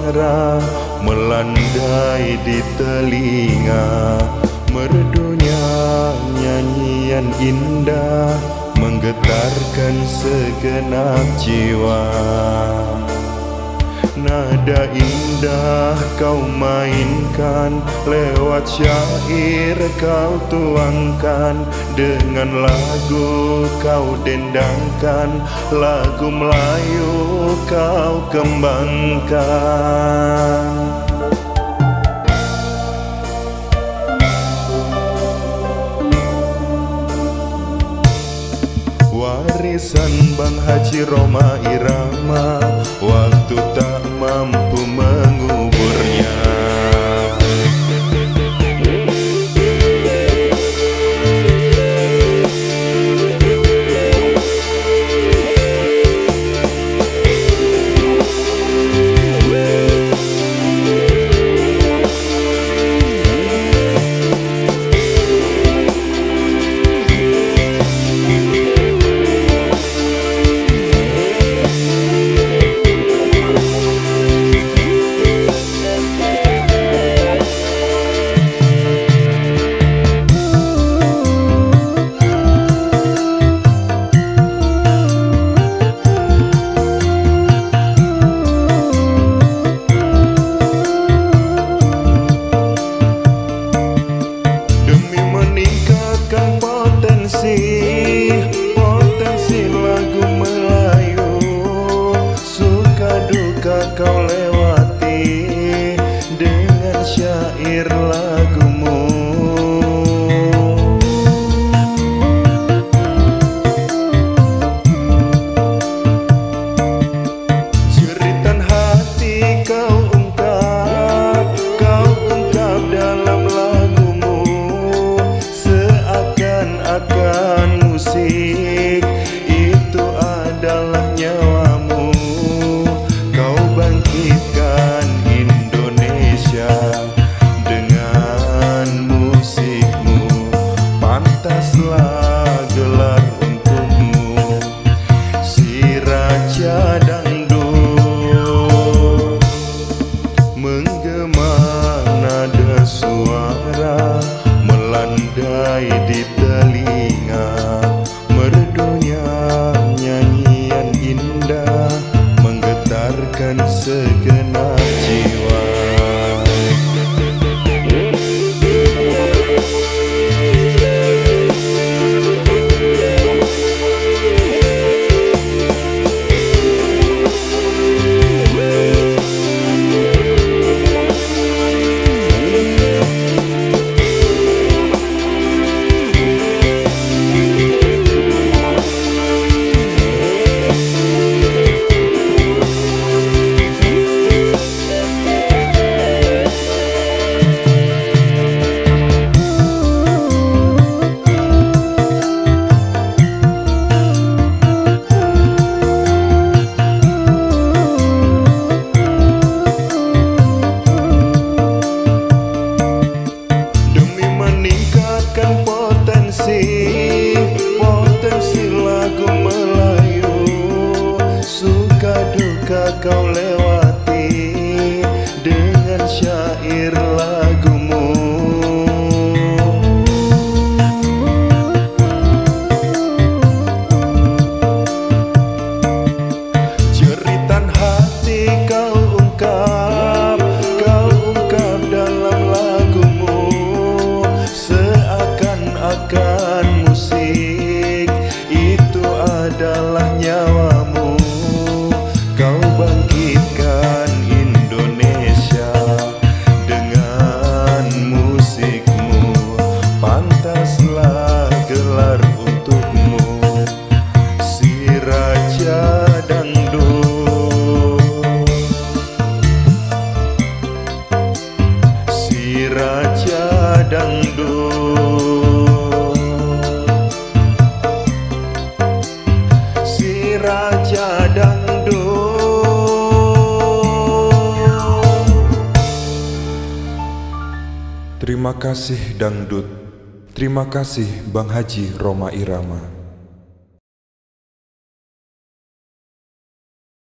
suara melandai di telinga, merdunya nyanyian indah menggetarkan segenap jiwa. Nada indah kau mainkan, lewat syair kau tuangkan, dengan lagu kau dendangkan, lagu Melayu kau kembangkan. Warisan Bang Haji Rhoma Irama, waktu tak mampu menguburnya. Potensi lagu Melayu, suka duka kau lewati dengan syair lagumu. Jeritan hati kau ungkap dalam lagumu, seakan-akan musik itu adalah nyawamu. Kau bangkitkan Indonesia dengan musikmu, pantaslah gelar untukmu si Raja Dangdut. Menggema nada suara melandai di telinga, merdunya nyanyian indah menggetarkan segenap jiwa. Potensi lagu Melayu, suka duka kau lewati dengan syair lagumu. Jeritan hati kau ungkap dalam lagumu, seakan-akan musik itu adalah nyawamu. Kau bangkitkan Indonesia dengan musikmu, pantaslah gelar untukmu si Raja Dangdut, si Raja Dangdut, si Raja Dangdut. Terima kasih Dangdut, terima kasih Bang Haji Rhoma Irama.